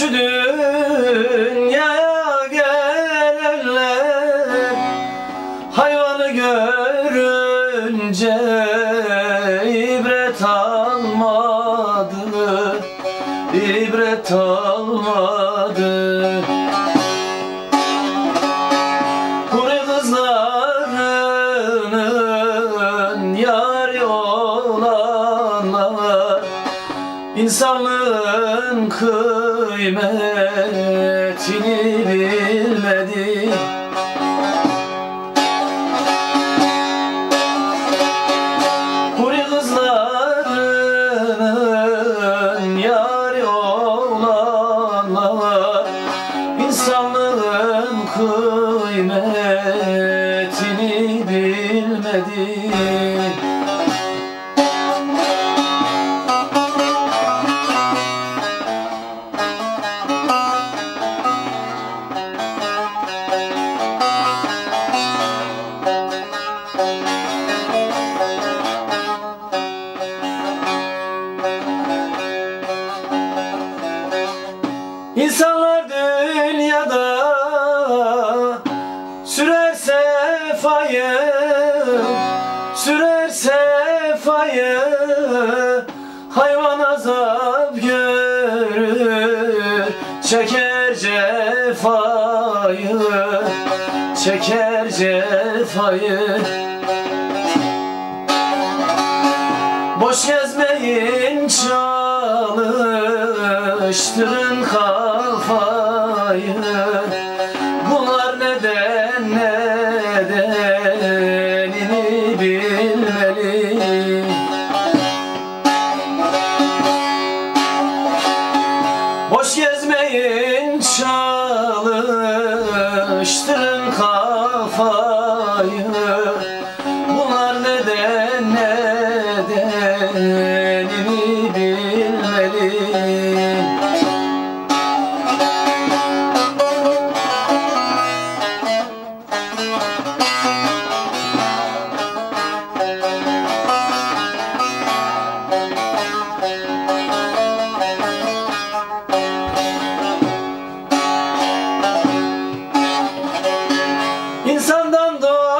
şu dünyaya gelenler hayvanı görünce ibret almadı, ibret almadı. Huri kızlarının yâri olanlar İnsanlığın kıymetini bilmedi. Huri kızlarının yâri olanlar İnsanlığın kıymetini bilmedi. İnsanlar dünyada sürer sefayı, sürer sefayı, hayvan azap görür, çeker cefayı, çeker cefayı. Boş gezmeyin, çalıştırın kafayı. Bunlar nedenini bilmeli. Boş gezmeyin, çalıştırın kafayı. Bunlar nedenini bilmeli. İnsandan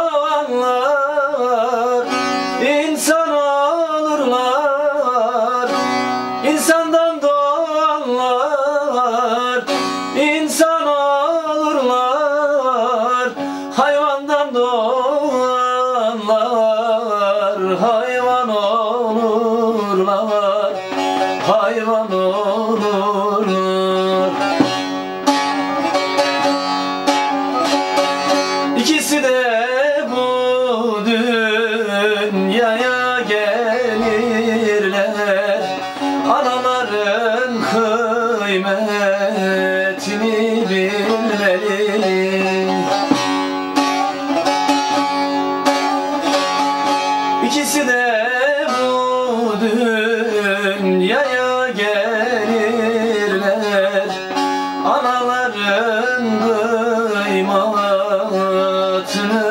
doğanlar insan olurlar. İnsandan doğanlar insan olurlar. Hayvandan doğanlar hayvan olurlar. Hayvan olurlar. İkisi de bu dünyaya gelirler, anaların kıymetini bilmeli. İkisi de bu dünyaya gelirler, anaların kıymetini